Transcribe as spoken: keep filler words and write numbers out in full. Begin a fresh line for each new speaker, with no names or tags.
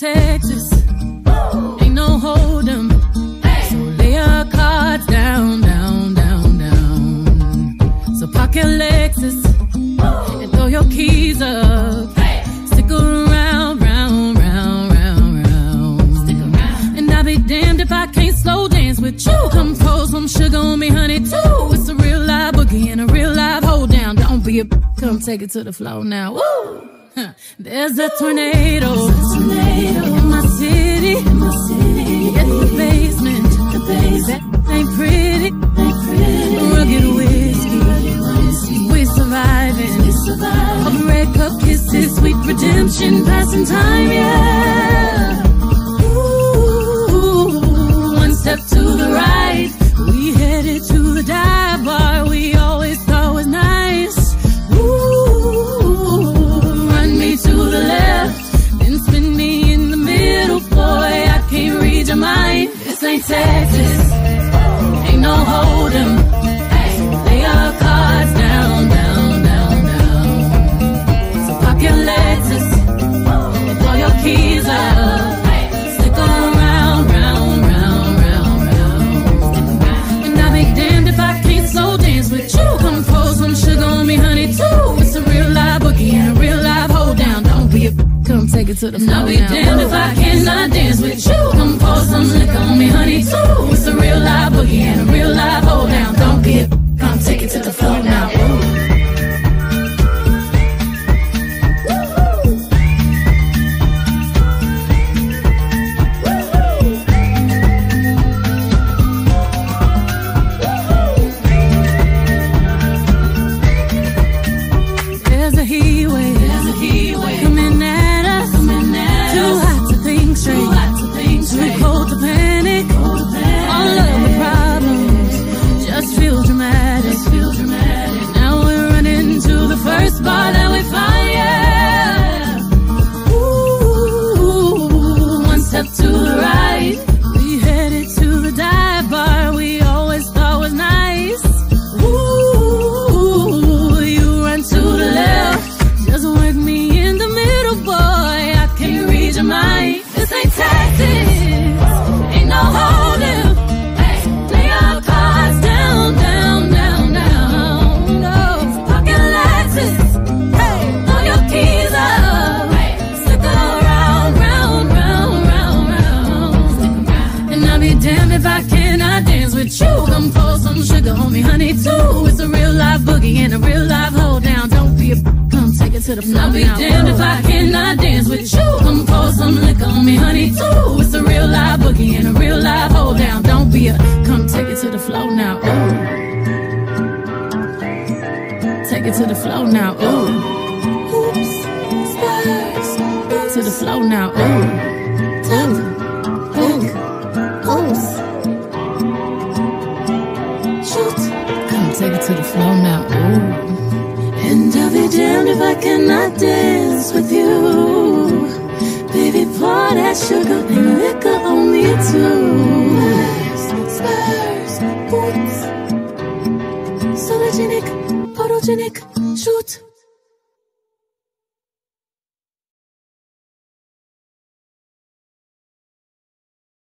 Texas. Ain't no hold 'em. So lay your cards down, down, down, down. So park your Lexus and throw your keys up. Stick around, round, round, round, round. Stick around. And I'll be damned if I can't slow dance with you. Come pour some sugar on me, honey, too. It's a real live boogie and a real live hold down. Don't be a come take it to the floor now. Woo! There's a tornado, tornado in my city, in my city. In the basement, the basement. That ain't pretty, ain't pretty. Rugged whiskey, we surviving. We surviving. Of red cup kisses, sweet redemption, passing time, yeah. Ooh, one step to the right, we headed to the dive bar we always thought was nice. To the left, then spin me in the middle, boy, I can't read your mind. This ain't Texas, ain't no hold 'em. Lay your cards down, down, down, down. So pop your Lexus and throw your keys up. Stick around, round, round, round, round. And I'll be damned if I can't slow dance with you. Come pour some sugar on me, honey, too. It's a real live boogie and a real live hold down. Don't be a come take it to the floor. I'll be damned if I cannot dance with you. Come pour some liquor on me, honey, too. It's a real live boogie and a real live hold down. Don't be a come take it to the floor now. Ooh. To the floor. I'll be damned if I cannot dance with you. Come pour some liquor on me, honey, too. It's a real live boogie and a real live hold down. Don't be a come take it to the floor now. Ooh. Take it to the floor now. Ooh. Oops, spurs. To the floor now. Ooh. Tap, hook, oops. Shoot. Come take it to the floor now. Ooh. And I'll be damned if I cannot dance with you. Baby, pour that sugar and liquor on me too. Spurs, spurs, boots. Sologenic, photogenic.